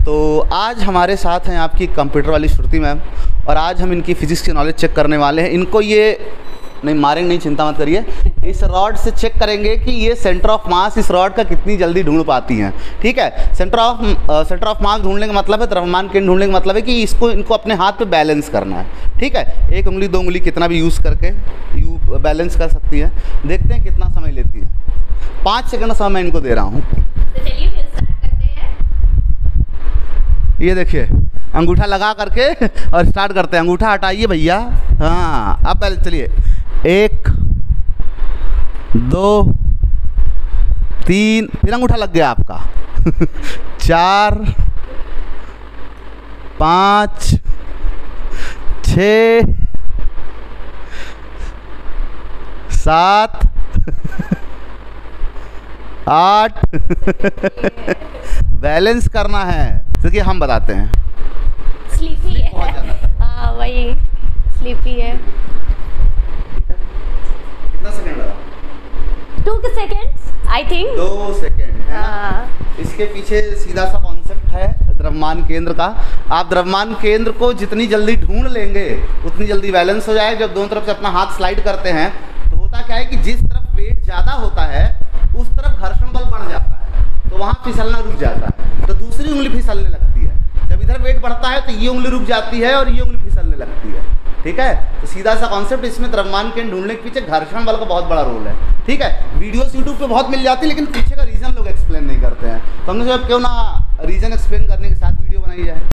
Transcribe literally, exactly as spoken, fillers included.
तो आज हमारे साथ हैं आपकी कंप्यूटर वाली श्रुति मैम, और आज हम इनकी फिजिक्स की नॉलेज चेक करने वाले हैं। इनको ये नहीं मारेंगे, नहीं, चिंता मत करिए। इस रॉड से चेक करेंगे कि ये सेंटर ऑफ मास इस रॉड का कितनी जल्दी ढूंढ पाती हैं। ठीक है, centre of centre of mass ढूंढने का मतलब है, द्रव्यमान केंद्र ढूंढने का मतलब है कि इसको इनको अपने हाथ पे बैलेंस करना है। ठीक है, एक उंगली दो उंगली कितना भी यूज़ करके यू बैलेंस कर सकती है। देखते हैं कितना समय लेती है। पाँच सेकंड समय मैं इनको दे रहा हूँ। तो चलिए फिर स्टार्ट करते हैं। ये देखिए, अंगूठा लगा करके और स्टार्ट करते हैं। अंगूठा हटाइए भैया। हाँ, अब पहले चलिए, एक दो तीन, फिर अंगूठा लग गया आपका। चार पाँच छ सात आठ। बैलेंस करना है, क्योंकि हम बताते हैं। स्लीपी है। हाँ वही स्लीपी है। कितना सेकंड लगा? Two seconds I think. दो सेकंड है ना? इसके पीछे सीधा सा कॉन्सेप्ट है द्रव्यमान केंद्र का। आप द्रव्यमान केंद्र को जितनी जल्दी ढूंढ लेंगे उतनी जल्दी बैलेंस हो जाएगा। जब दोनों तरफ से अपना हाथ स्लाइड करते हैं तो होता क्या है कि जिस तरफ वेट ज़्यादा होता है उस तरफ घर्षण बल बढ़ जाता है, तो वहाँ फिसलना रुक जाता है, तो दूसरी उंगली फिसलने लगती है। जब इधर वेट बढ़ता है तो ये उंगली रुक जाती है और ये उंगली फिसलने लगती है। ठीक है, तो सीधा सा कॉन्सेप्ट इसमें द्रव्यमान केंद्र ढूंढने के पीछे घर्षण बल का बहुत बड़ा रोल है। ठीक है, वीडियोस यूट्यूब पे बहुत मिल जाती है, लेकिन पीछे का रीज़न लोग एक्सप्लेन नहीं करते हैं। तो हमने सोचा क्यों ना रीज़न एक्सप्लेन करने के साथ वीडियो बनाई जाए।